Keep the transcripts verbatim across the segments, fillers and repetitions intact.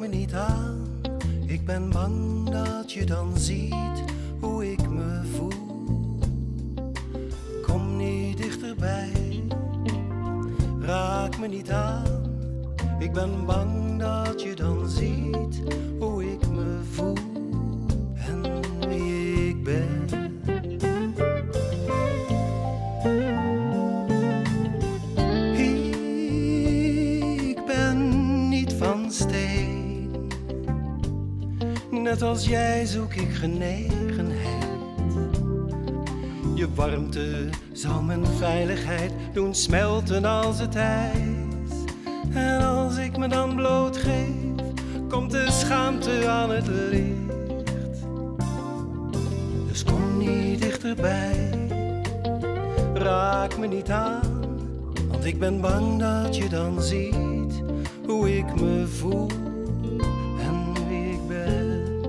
me niet aan, ik ben bang dat je dan ziet hoe ik me voel. Kom niet dichterbij, raak me niet aan, ik ben bang dat je dan ziet hoe ik me voel en wie ik ben. Ik ben niet van steen, net als jij zoek ik genegenheid. Je warmte zal mijn veiligheid doen smelten als het ijs. En als ik me dan blootgeef, komt de schaamte aan het licht. Dus kom niet dichterbij, raak me niet aan, want ik ben bang dat je dan ziet hoe ik me voel en wie ik ben.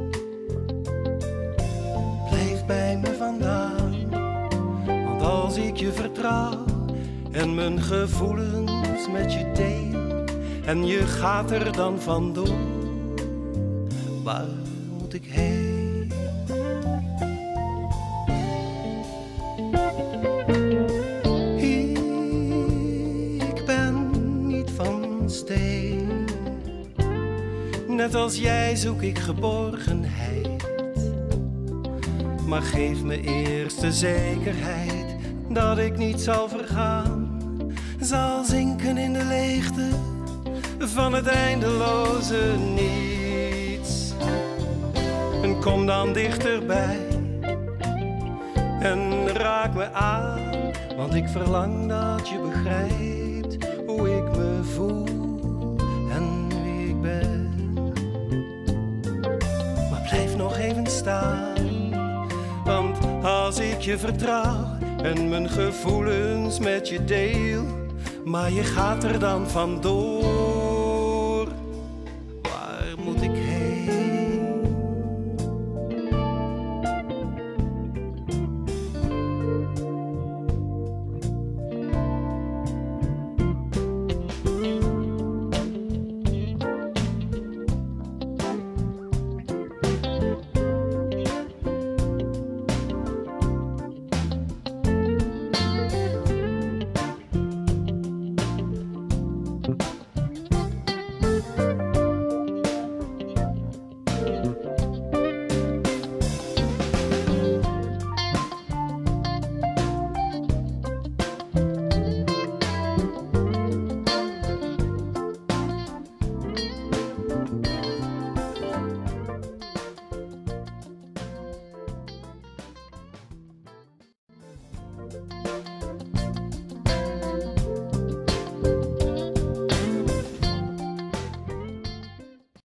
Blijf bij me vandaan, want als ik je vertrouw en mijn gevoelens met je deel en je gaat er dan vandoor, waar moet ik heen? Ik ben niet van steen, net als jij zoek ik geborgenheid. Maar geef me eerst de zekerheid dat ik niet zal vergaan, zal zinken in de leegte van het eindeloze niets. En kom dan dichterbij en raak me aan, want ik verlang dat je begrijpt hoe ik me voel en wie ik ben. Maar blijf nog even staan, want als ik je vertrouw en mijn gevoelens met je deel, maar je gaat er dan vandoor, waar moet ik heen?